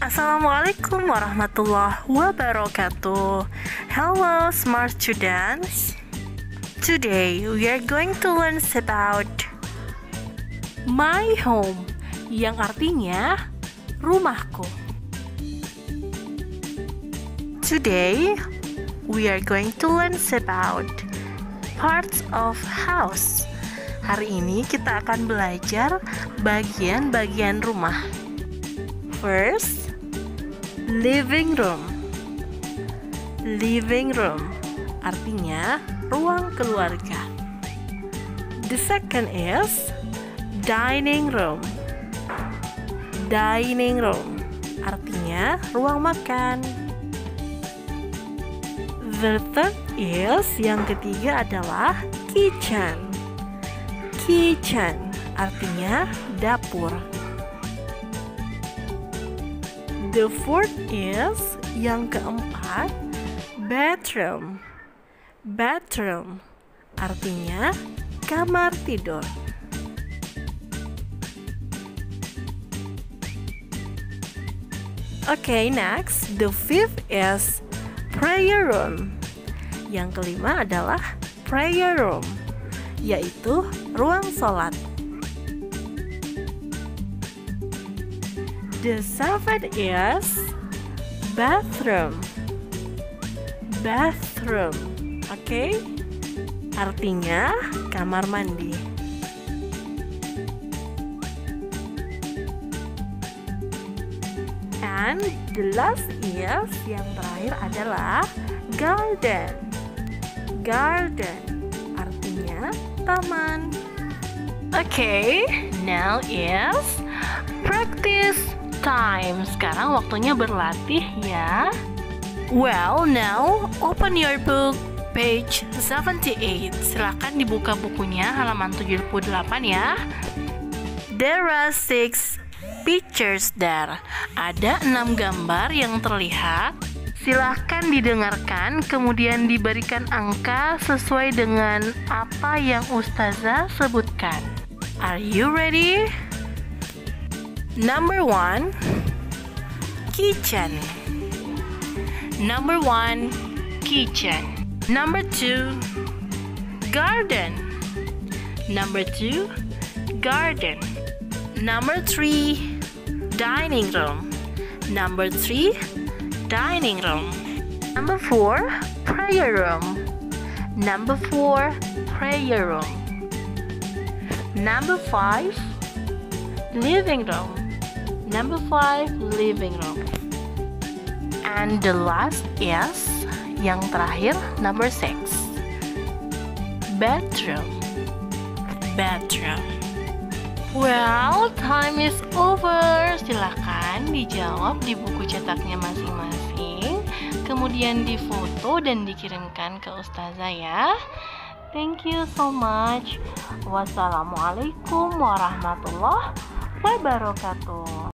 Assalamualaikum warahmatullahi wabarakatuh. Hello smart students. Today we are going to learn about my home, yang artinya rumahku. Today we are going to learn about parts of house. Hari ini kita akan belajar bagian-bagian rumah. First, living room. Living room artinya ruang keluarga. The second is dining room. Dining room artinya ruang makan. The third is, yang ketiga adalah kitchen. Kitchen artinya dapur. The fourth is, yang keempat, bedroom. Bedroom artinya kamar tidur. Okay, next, the fifth is prayer room. Yang kelima adalah prayer room, yaitu ruang sholat. The seventh is bathroom. Bathroom, okay? Artinya kamar mandi. And the last is, yang terakhir adalah garden. Garden artinya taman. Okay, now is practice time. Sekarang waktunya berlatih ya. Well, now open your book page 78. Silakan dibuka bukunya halaman 78 ya. There are 6 pictures there. Ada 6 gambar yang terlihat. Silahkan didengarkan, kemudian diberikan angka sesuai dengan apa yang Ustazah sebutkan. Are you ready? Number 1, kitchen. Number 1, kitchen. Number 2, garden. Number 2, garden. Number 3, dining room. Number 3, dining room. Number 4, prayer room. Number 4, prayer room. Number 5, living room. Number 5, living room. And the last is, yang terakhir, number 6, bedroom. Bedroom. Well, time is over. Silakan dijawab di buku cetaknya masing-masing, kemudian difoto dan dikirimkan ke Ustazah ya. Thank you so much. Wassalamualaikum warahmatullahi wabarakatuh.